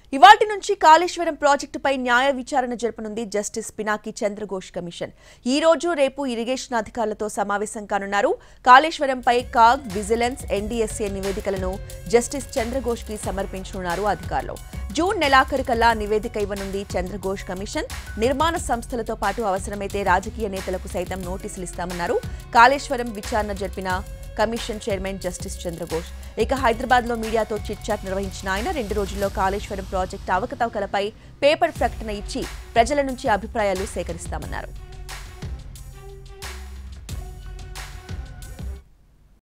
ఇవాల్టి నుంచి కాళేశ్వరం ప్రాజెక్టుపై న్యాయ విచారణ జరపనుంది జస్టిస్ పినాకి చంద్రఘోష్ కమిషన్. ఈ రోజు రేపు ఇరిగేషన్ అధికారులతో సమావేశం కానున్నారు. కాళేశ్వరంపై కాగ్, విజిలెన్స్, ఎన్డీఎస్ఏ నివేదికలను జస్టిస్ చంద్రఘోష్ కి సమర్పించనున్నారు అధికారులు. జూన్ నెలాఖరుకల్లా నివేదిక ఇవ్వనుంది చంద్రఘోష్ కమిషన్. నిర్మాణ సంస్థలతో పాటు అవసరమైతే రాజకీయ నేతలకు సైతం నోటీసులు ఇస్తామన్నారు. కాళేశ్వరం విచారణ జరిపిన కమిషన్ చైర్మన్ జస్టిస్ చంద్రఘోష్. ఇక హైదరాబాద్ లో మీడియాతో చిట్ చాట్ నిర్వహించిన ఆయన 2 రోజుల్లో కాళేశ్వరం ప్రాజెక్టు అవకతవకలపై పేపర్ ప్రకటన ఇచ్చి ప్రజల నుంచి అభిప్రాయాలు సేకరిస్తామన్నారు.